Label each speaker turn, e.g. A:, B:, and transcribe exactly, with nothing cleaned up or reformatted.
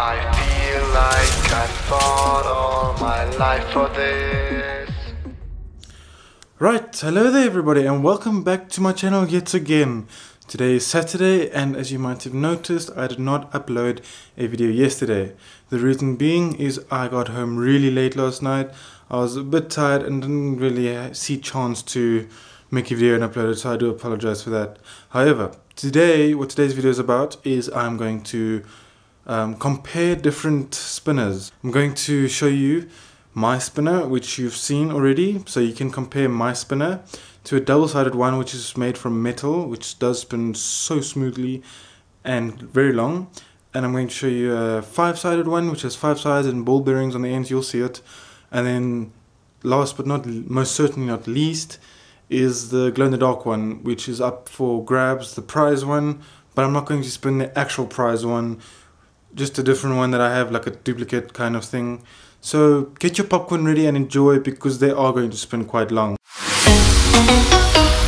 A: I feel like I fought all my life for this.
B: Right, hello there everybody and welcome back to my channel yet again. Today is Saturday and as you might have noticed, I did not upload a video yesterday. The reason being is I got home really late last night. I was a bit tired and didn't really see chance to make a video and upload it, so I do apologize for that. However, today, what today's video is about is I'm going to um, compare different spinners. I'm going to show you my spinner, which you've seen already, so you can compare my spinner to a double-sided one which is made from metal, which does spin so smoothly and very long. And I'm going to show you a five-sided one which has five sides and ball bearings on the ends, you'll see it. And then last but not most certainly not least is the glow-in-the-dark one, which is up for grabs, the prize one, but I'm not going to spin the actual prize one, just a different one that I have, like a duplicate kind of thing. So get your popcorn ready and enjoy, because they are going to spin quite long.